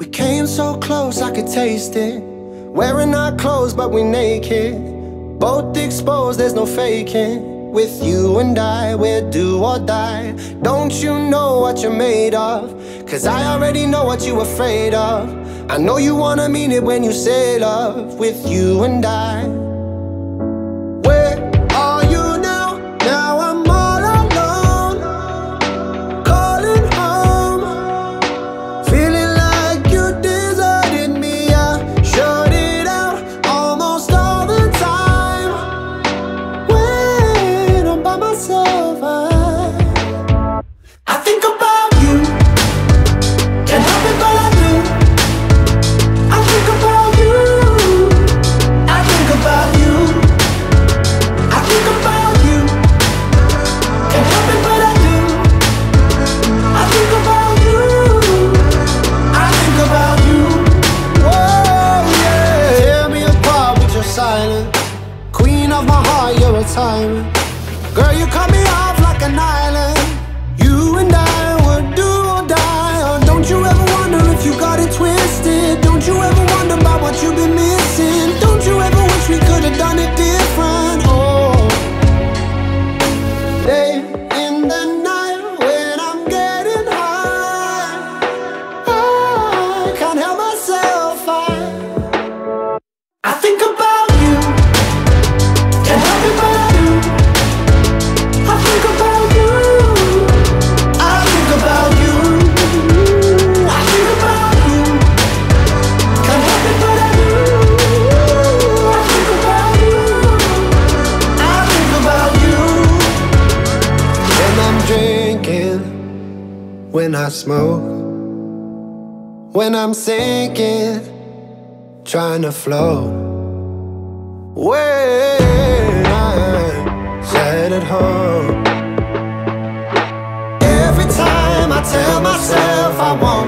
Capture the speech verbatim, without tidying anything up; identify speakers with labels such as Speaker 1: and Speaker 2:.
Speaker 1: We came so close I could taste it. Wearing our clothes but we naked, both exposed, there's no faking. With you and I, we're do or die. Don't you know what you're made of? Cause I already know what you're afraid of. I know you wanna mean it when you say love. With you and I, where are you now? Now I'm all alone, calling home, feeling like you deserted me. I shut it out almost all the time. When I'm by myself, I, I think about you. Can't help it but I do. I think about you. I think about you. I think about you. Can't help it but I do. I think about you. I think about you. Whoa, yeah. Tear me apart with your silence. Queen of my heart, you're a tyrant. Girl, you cut me off like an island. You and I would do or die. Oh, don't you ever wonder if you got it twisted? Don't you ever wonder about what you've been missing? Don't you ever wish we could have done it different? Oh, late in the night when I'm getting high, I can't help myself. I, I think about you. Can't help it but I do. I think about you. I think about you. I think about you. Can't help it but I do. I think about you. I think about you. When I'm drinking, when I smoke, when I'm sinking, trying to float, when I'm sad at home. Every time I tell myself I won't